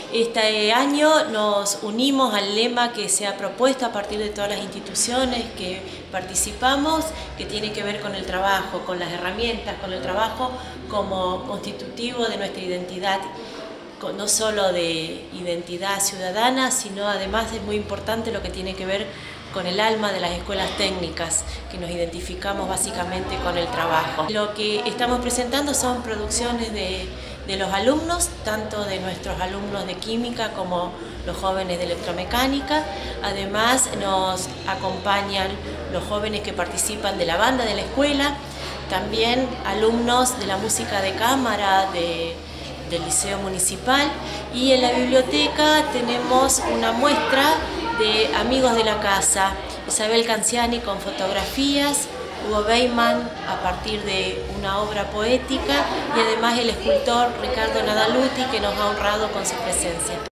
Este año nos unimos al lema que se ha propuesto a partir de todas las instituciones que participamos, que tiene que ver con el trabajo, con las herramientas, con el trabajo como constitutivo de nuestra identidad, no solo de identidad ciudadana, sino además es muy importante lo que tiene que ver con el alma de las escuelas técnicas, que nos identificamos básicamente con el trabajo. Lo que estamos presentando son producciones de los alumnos, tanto de nuestros alumnos de química como los jóvenes de electromecánica. Además nos acompañan los jóvenes que participan de la banda de la escuela, también alumnos de la música de cámara del Liceo Municipal, y en la biblioteca tenemos una muestra de amigos de la casa, Isabel Canciani con fotografías, Hugo Beyman a partir de una obra poética y además el escultor Ricardo Nadaluti, que nos ha honrado con su presencia.